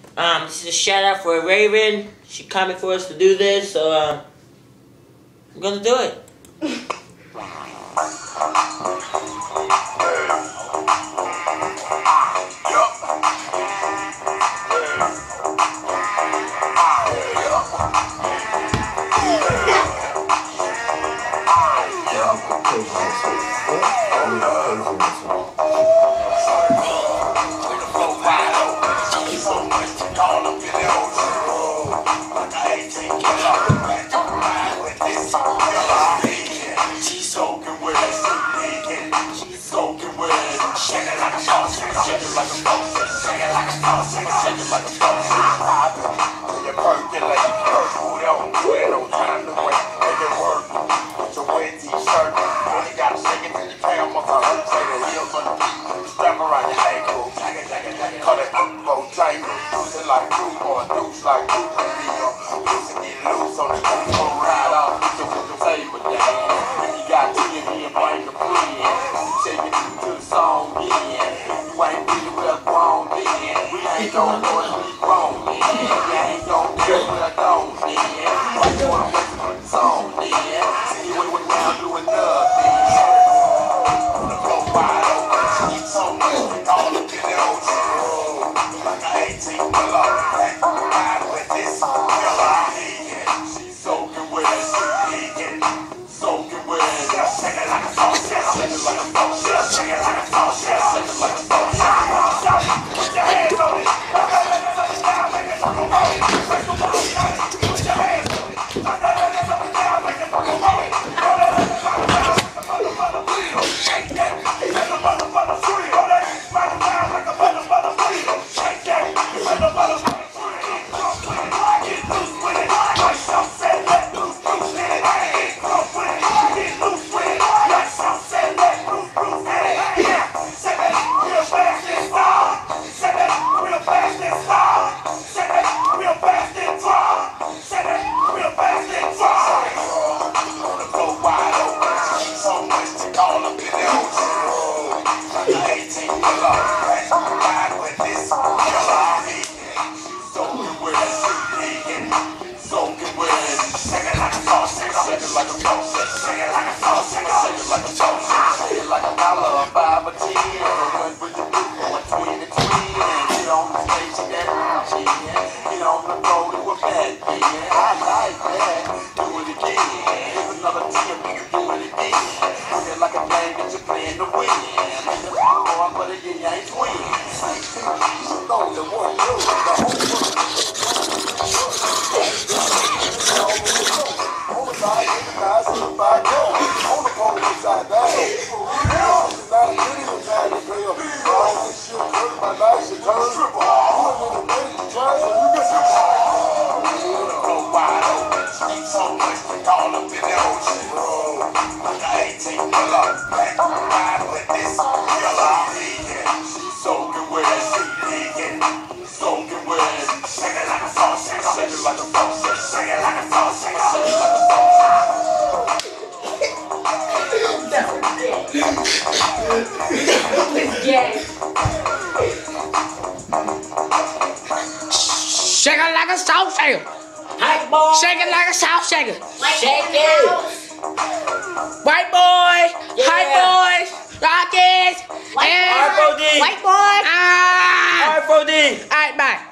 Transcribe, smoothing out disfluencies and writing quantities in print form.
This is a shout out for Raven. She coming for us to do this, so I'm gonna do it. Shake it like a salt shaker. Hi, boy. Shake it like a salt shaker. Shake it. White boy. Yeah. Hi boys. Rockets. R4D. White boy. Ah. R4D. All right, bye.